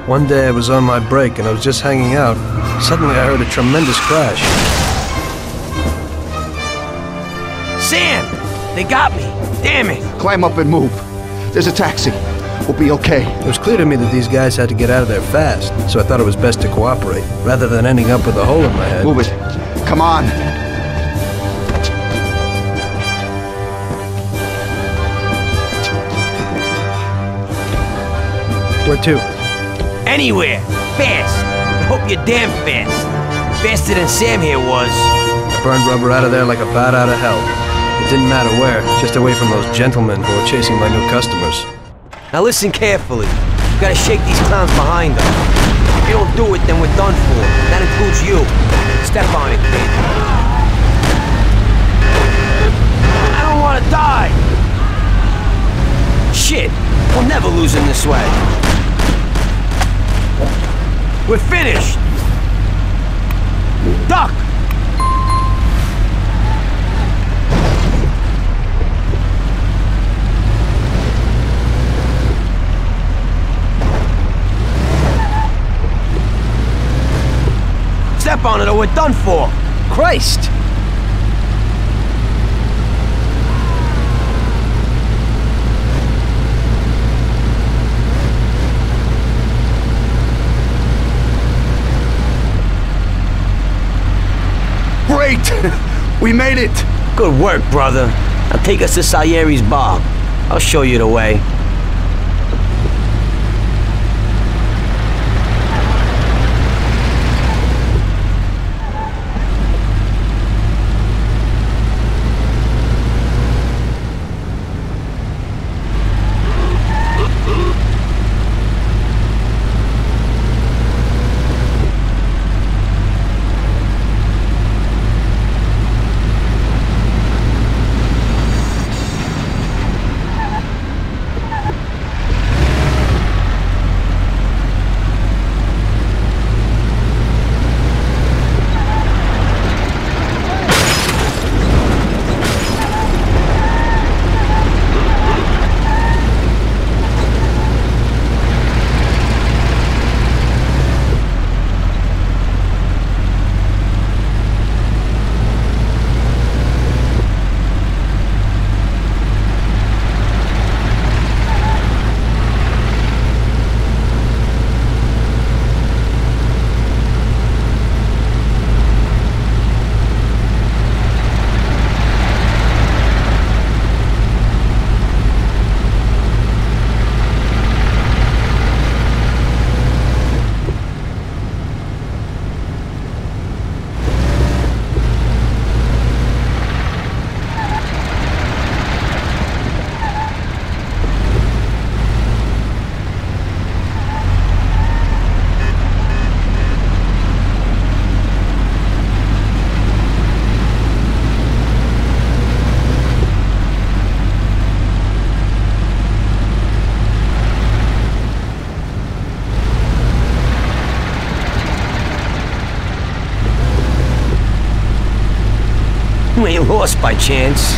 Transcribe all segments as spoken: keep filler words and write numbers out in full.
One day I was on my break and I was just hanging out. Suddenly I heard a tremendous crash. Sam! They got me! Damn it! Climb up and move. There's a taxi. We'll be okay. It was clear to me that these guys had to get out of there fast, so I thought it was best to cooperate, rather than ending up with a hole in my head. Move it. Come on. Where to? Anywhere! Fast! I hope you're damn fast. Faster than Sam here was. I burned rubber out of there like a bat out of hell. It didn't matter where, just away from those gentlemen who were chasing my new customers. Now listen carefully. You gotta shake these clowns behind them. If you don't do it, then we're done for. That includes you. Step on it, kid. I don't wanna die! Shit! We're never losing this way. We're finished! Duck! Step on it or we're done for! Christ! Great! We made it! Good work, brother. Now take us to Salieri's bar. I'll show you the way. You ain't lost by chance.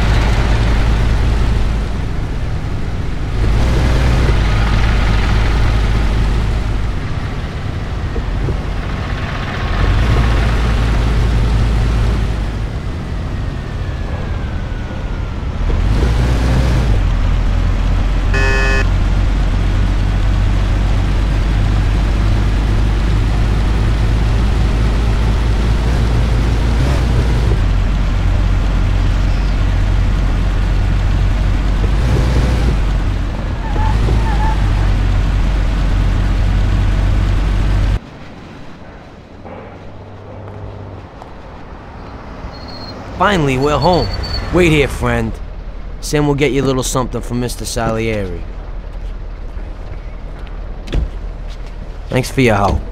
Finally, we're home. Wait here, friend. Sam will get you a little something from Mister Salieri. Thanks for your help.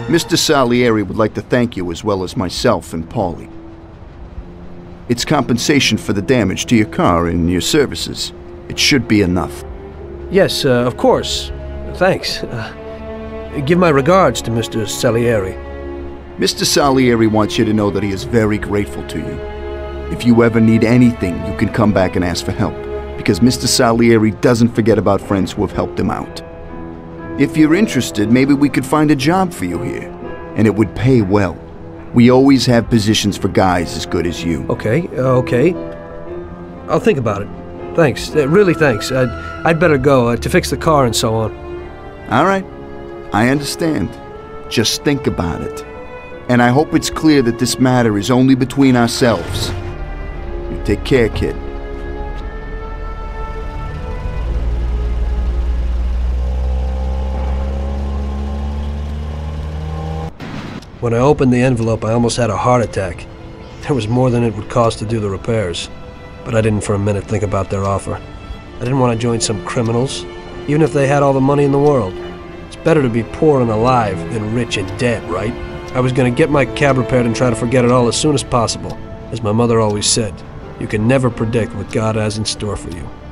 Mister Salieri would like to thank you as well as myself and Paulie. It's compensation for the damage to your car and your services. It should be enough. Yes, uh, of course. Thanks. Uh, give my regards to Mister Salieri. Mister Salieri wants you to know that he is very grateful to you. If you ever need anything, you can come back and ask for help, because Mister Salieri doesn't forget about friends who have helped him out. If you're interested, maybe we could find a job for you here, and it would pay well. We always have positions for guys as good as you. Okay, uh, okay. I'll think about it. Thanks, uh, really thanks. I'd, I'd better go uh, to fix the car and so on. All right, I understand. Just think about it. And I hope it's clear that this matter is only between ourselves. You take care, kid. When I opened the envelope, I almost had a heart attack. There was more than it would cost to do the repairs. But I didn't for a minute think about their offer. I didn't want to join some criminals, even if they had all the money in the world. It's better to be poor and alive than rich and dead, right? I was going to get my cab repaired and try to forget it all as soon as possible. As my mother always said, you can never predict what God has in store for you.